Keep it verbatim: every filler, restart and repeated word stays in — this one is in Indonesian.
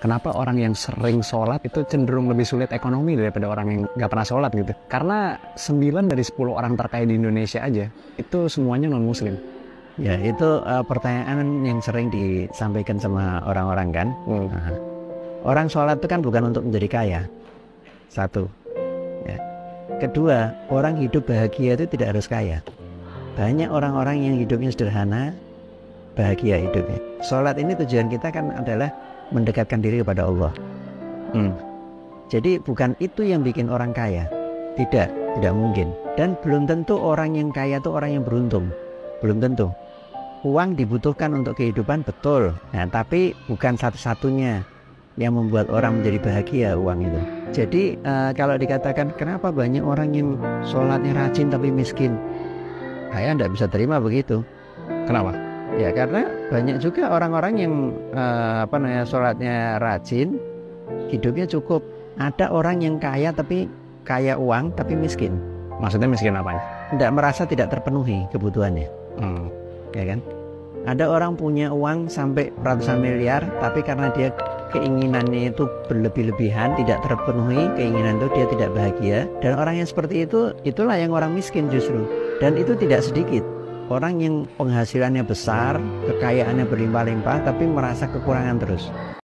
kenapa orang yang sering sholat itu cenderung lebih sulit ekonomi daripada orang yang nggak pernah sholat gitu. Karena sembilan dari sepuluh orang terkaya di Indonesia aja itu semuanya non muslim. Ya itu uh, pertanyaan yang sering disampaikan sama orang-orang kan. hmm. Nah, orang sholat itu kan bukan untuk menjadi kaya. Satu ya. Kedua, orang hidup bahagia itu tidak harus kaya. Banyak orang-orang yang hidupnya sederhana bahagia hidupnya. Sholat ini tujuan kita kan adalah mendekatkan diri kepada Allah. hmm. Jadi bukan itu yang bikin orang kaya. Tidak, tidak mungkin. Dan belum tentu orang yang kaya itu orang yang beruntung. Belum tentu. Uang dibutuhkan untuk kehidupan, betul. Nah, tapi bukan satu-satunya yang membuat orang menjadi bahagia uang itu. Jadi uh, kalau dikatakan kenapa banyak orang yang sholatnya rajin tapi miskin, saya tidak bisa terima begitu. Kenapa? Ya karena banyak juga orang-orang yang uh, apa namanya sholatnya rajin, hidupnya cukup. Ada orang yang kaya tapi kaya uang tapi miskin. Maksudnya miskin apa? Tidak merasa tidak terpenuhi kebutuhannya. Hmm. Ya kan? Ada orang punya uang sampai ratusan miliar, tapi karena dia keinginannya itu berlebih-lebihan, tidak terpenuhi keinginan itu, dia tidak bahagia. Dan orang yang seperti itu, itulah yang orang miskin justru. Dan itu tidak sedikit. Orang yang penghasilannya besar, kekayaannya berlimpah-limpah, tapi merasa kekurangan terus.